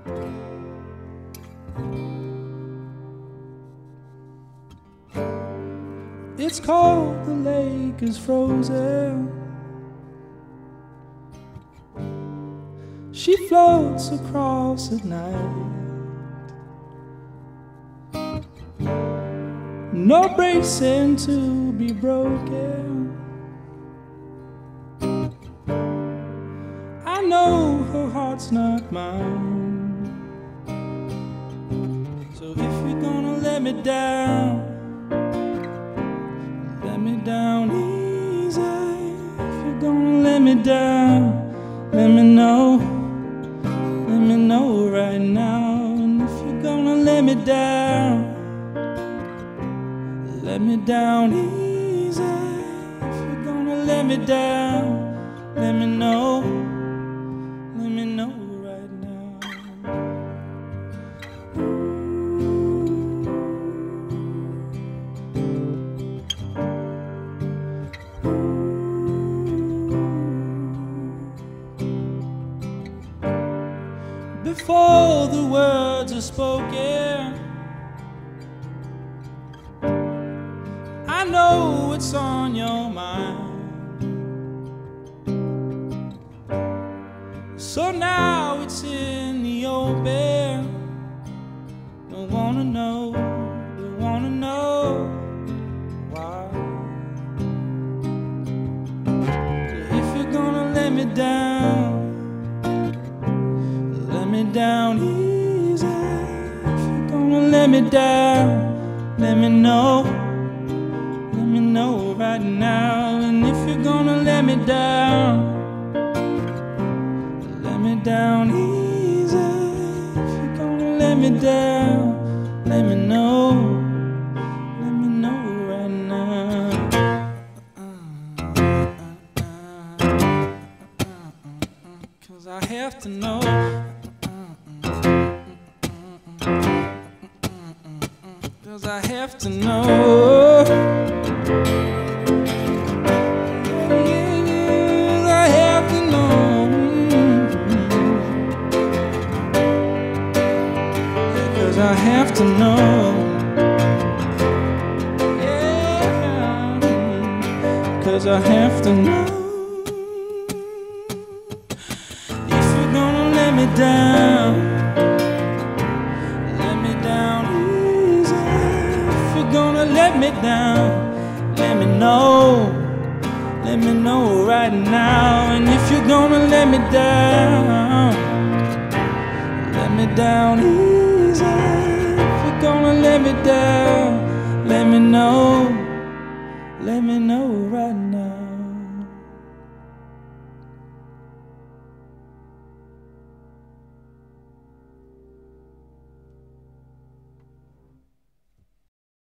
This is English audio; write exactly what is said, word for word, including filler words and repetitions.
It's cold, the lake is frozen. She floats across at night. No bracing to be broken. I know her heart's not mine. So if you're gonna let me down, let me down easy. If you're gonna let me down, let me know. Let me know right now. And if you're gonna let me down, let me down easy. If you're gonna let me down, let me know. Let me know right now. Before the words are spoken, I know what's on your mind. So now it's in the open. Don't wanna know, don't wanna know why. If you're gonna let me down, let me down easy. If you're gonna let me down, let me know. Let me know right now. And if you're gonna let me down, let me down easy. If you're gonna let me down, let me know. Let me know right now. Cause I have to know. Cause I have to know. I have to know, yeah, cause I have to know. If you're gonna let me down, let me down easy. If you're gonna let me down, let me know. Let me know right now. And if you're gonna let me down, let me down easy. If you're gonna let me down, let me know. Let me know right now.